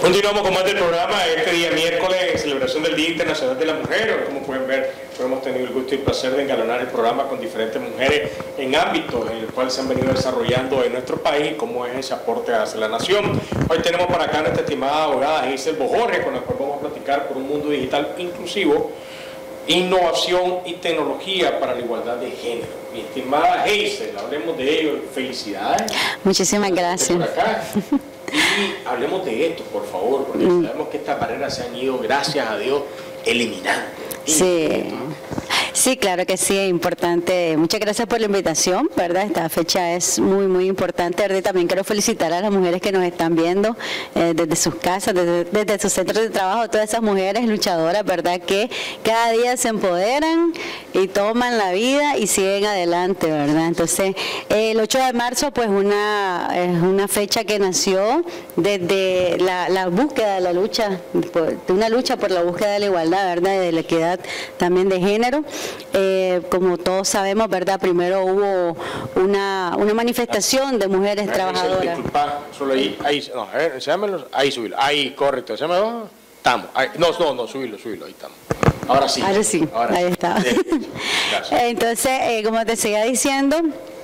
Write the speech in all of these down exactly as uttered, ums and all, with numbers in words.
Continuamos con más del programa. Este día miércoles, en celebración del Día Internacional de la Mujer. Como pueden ver, hemos tenido el gusto y el placer de engalanar el programa con diferentes mujeres en ámbitos en el cual se han venido desarrollando en nuestro país, como es ese aporte hacia la nación. Hoy tenemos para acá a nuestra estimada abogada Giselle Bojorge, con la cual vamos a platicar por un mundo digital inclusivo, innovación y tecnología para la igualdad de género. Mi estimada Giselle, hablemos de ello. Felicidades. Muchísimas gracias. Por acá. Y hablemos de esto, por favor, porque mm. sabemos que estas barreras se han ido, gracias a Dios, eliminando. Sí. Sí, claro que sí, es importante. Muchas gracias por la invitación, ¿verdad? Esta fecha es muy, muy importante, ¿verdad? También quiero felicitar a las mujeres que nos están viendo eh, desde sus casas, desde, desde sus centros de trabajo, todas esas mujeres luchadoras, ¿verdad? Que cada día se empoderan y toman la vida y siguen adelante, ¿verdad? Entonces, eh, el ocho de marzo, pues, una, es una fecha que nació desde la, la búsqueda de la lucha, de una lucha por la búsqueda de la igualdad, ¿verdad? De la equidad también de género. Eh, como todos sabemos, ¿verdad? Primero hubo una, una manifestación de mujeres ah, trabajadoras. Disculpa, solo ahí, ahí, no, a ver, enséñamelo, ahí subirlo, ahí, correcto, enséñamelo, estamos, ahí, no, no, no, subirlo, subirlo, ahí estamos. Ahora sí. Ahora sí, ahora ahí sí. Está. Entonces, eh, como te seguía diciendo,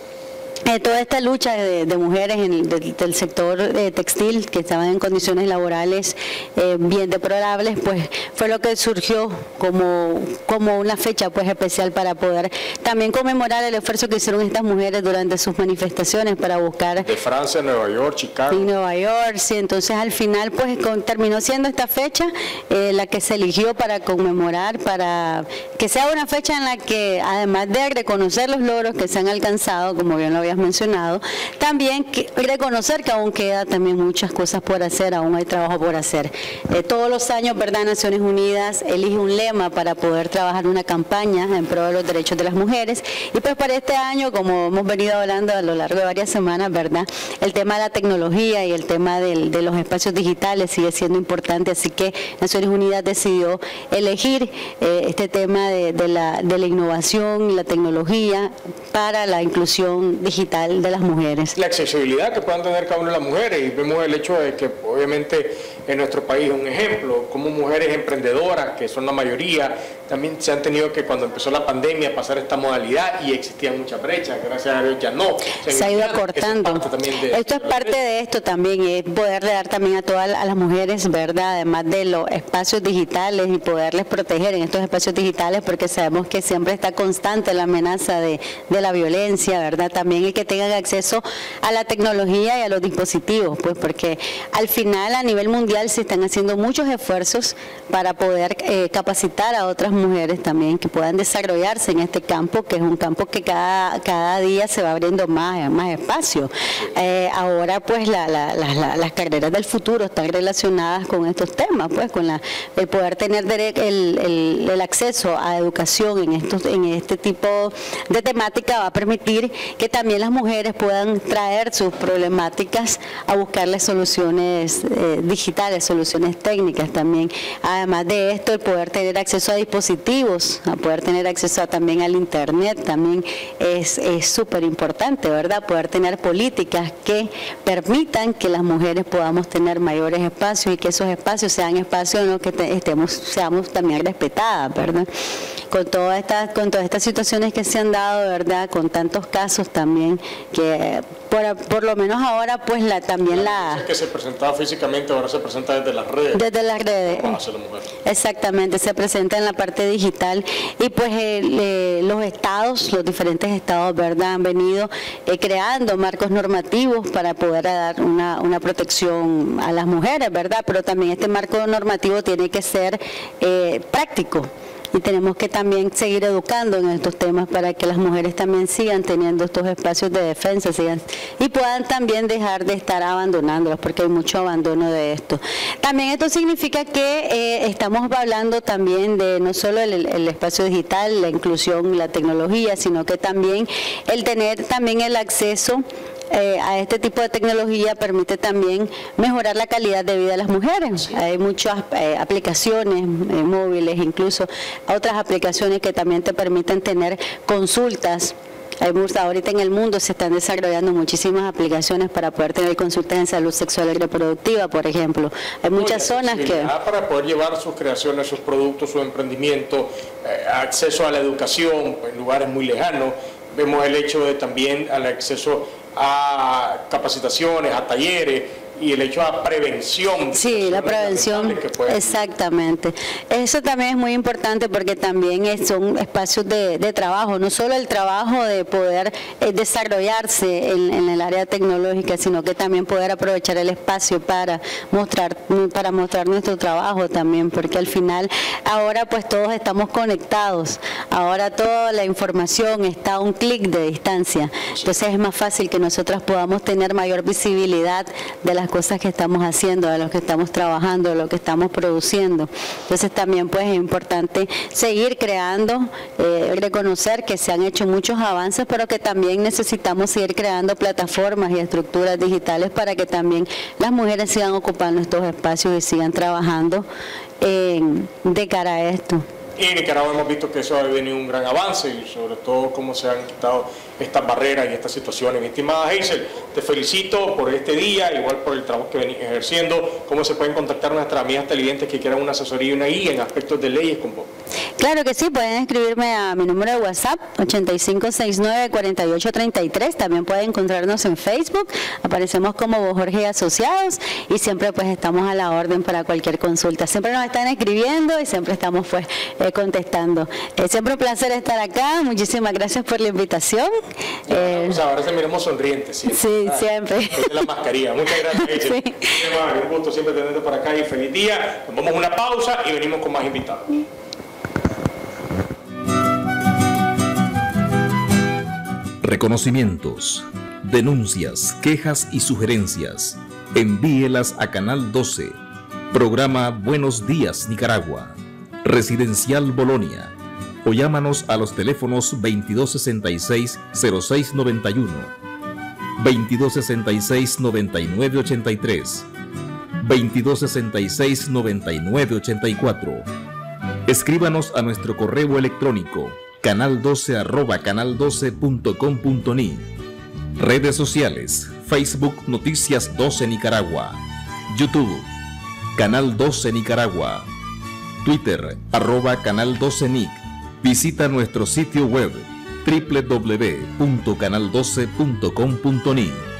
Eh, toda esta lucha de, de mujeres en el, de, del sector eh, textil que estaban en condiciones laborales eh, bien deplorables, pues fue lo que surgió como, como una fecha pues especial para poder también conmemorar el esfuerzo que hicieron estas mujeres durante sus manifestaciones para buscar... De Francia, Nueva York, Chicago. En Nueva York, sí. Entonces al final pues con, terminó siendo esta fecha eh, la que se eligió para conmemorar, para que sea una fecha en la que además de reconocer los logros que se han alcanzado, como bien lo habías mencionado, también que reconocer que aún queda también muchas cosas por hacer, aún hay trabajo por hacer. Eh, todos los años, ¿verdad? Naciones Unidas elige un lema para poder trabajar una campaña en pro de los derechos de las mujeres, y pues para este año, como hemos venido hablando a lo largo de varias semanas, ¿verdad? El tema de la tecnología y el tema del, de los espacios digitales sigue siendo importante, así que Naciones Unidas decidió elegir eh, este tema de, de, la, de la innovación y la tecnología para la inclusión digital de las mujeres. La accesibilidad que puedan tener cada una de las mujeres, y vemos el hecho de que obviamente en nuestro país un ejemplo, como mujeres emprendedoras, que son la mayoría, también se han tenido que cuando empezó la pandemia pasar esta modalidad y existían muchas brechas, gracias a Dios ya no. Se, se ha ido acortando. Es esto es parte de esto también, es poderle dar también a todas a las mujeres, ¿verdad? Además de los espacios digitales y poderles proteger en estos espacios digitales, porque sabemos que siempre está constante la amenaza de, de la violencia, ¿verdad? También el que tengan acceso a la tecnología y a los dispositivos, pues porque al final a nivel mundial se están haciendo muchos esfuerzos para poder eh, capacitar a otras mujeres también que puedan desarrollarse en este campo, que es un campo que cada, cada día se va abriendo más, más espacio. Eh, ahora pues la, la, la, la, las carreras del futuro están relacionadas con estos temas, pues con la, el poder tener el, el, el acceso a educación en, estos, en este tipo de temática va a permitir que también las mujeres puedan traer sus problemáticas a buscarles soluciones eh, digitales, soluciones técnicas también. Además de esto, el poder tener acceso a dispositivos, a poder tener acceso a, también al internet, también es súper importante, ¿verdad? Poder tener políticas que permitan que las mujeres podamos tener mayores espacios y que esos espacios sean espacios en los que te, estemos, seamos también respetadas, ¿verdad? Con todas estas, con todas estas situaciones que se han dado, ¿verdad? Con tantos casos también que por, por lo menos ahora pues la también la... la que se presentaba físicamente ahora se presenta desde las redes. Desde las redes. ¿Cómo hace la mujer? Exactamente, se presenta en la parte digital y pues eh, eh, los estados, los diferentes estados, ¿verdad? Han venido eh, creando marcos normativos para poder dar una, una protección a las mujeres, ¿verdad? Pero también este marco normativo tiene que ser eh, práctico. Y tenemos que también seguir educando en estos temas para que las mujeres también sigan teniendo estos espacios de defensa sigan, y puedan también dejar de estar abandonándolos, porque hay mucho abandono de esto. También esto significa que eh, estamos hablando también de no solo el, el espacio digital, la inclusión, la tecnología, sino que también el tener también el acceso Eh, a este tipo de tecnología permite también mejorar la calidad de vida de las mujeres. Hay muchas eh, aplicaciones eh, móviles, incluso otras aplicaciones que también te permiten tener consultas Hay, ahorita en el mundo se están desarrollando muchísimas aplicaciones para poder tener consultas en salud sexual y reproductiva, por ejemplo. Hay muchas zonas que... Para poder llevar sus creaciones, sus productos, su emprendimiento, eh, acceso a la educación en lugares muy lejanos. Vemos el hecho de también al acceso a capacitaciones, a talleres, y el hecho de la prevención. Sí, la prevención, exactamente. Eso también es muy importante porque también es, son espacios de, de trabajo, no solo el trabajo de poder eh, desarrollarse en, en el área tecnológica, sino que también poder aprovechar el espacio para mostrar, para mostrar nuestro trabajo también, porque al final ahora pues todos estamos conectados, ahora toda la información está a un clic de distancia, entonces es más fácil que nosotras podamos tener mayor visibilidad de las cosas que estamos haciendo, de lo que estamos trabajando, de lo que estamos produciendo. Entonces también pues es importante seguir creando, eh, reconocer que se han hecho muchos avances, pero que también necesitamos seguir creando plataformas y estructuras digitales para que también las mujeres sigan ocupando estos espacios y sigan trabajando eh, de cara a esto. Y en Nicaragua hemos visto que eso ha venido un gran avance y sobre todo cómo se han quitado estas barreras y estas situaciones. Mi estimada Hazel, te felicito por este día, igual por el trabajo que venís ejerciendo. ¿Cómo se pueden contactar nuestras amigas televidentes que quieran una asesoría y una guía en aspectos de leyes con vos? Claro que sí, pueden escribirme a mi número de WhatsApp, ochenta y cinco sesenta y nueve, cuarenta y ocho treinta y tres. También pueden encontrarnos en Facebook, aparecemos como Vos Jorge y Asociados, y siempre pues estamos a la orden para cualquier consulta. Siempre nos están escribiendo y siempre estamos pues eh, contestando. Eh, siempre un placer estar acá, muchísimas gracias por la invitación. Ya, eh, pues ahora se miremos sonrientes. Siempre. Sí, ah, siempre. Es la mascarilla. Muchas gracias. Sí. Un gusto siempre tenerte por acá y feliz día. Nos vamos a una pausa y venimos con más invitados. Reconocimientos, denuncias, quejas y sugerencias. Envíelas a Canal doce. Programa Buenos Días Nicaragua. Residencial Bolonia. O llámanos a los teléfonos veintidós sesenta y seis, cero seis noventa y uno, veintidós sesenta y seis, noventa y nueve ochenta y tres, veintidós sesenta y seis, noventa y nueve ochenta y cuatro. Escríbanos a nuestro correo electrónico canal doce arroba canal doce punto com punto ni. Redes sociales: Facebook Noticias doce Nicaragua, YouTube Canal doce Nicaragua, Twitter arroba Canal doce Nic. Visita nuestro sitio web doble u doble u doble u punto canal doce punto com punto ni.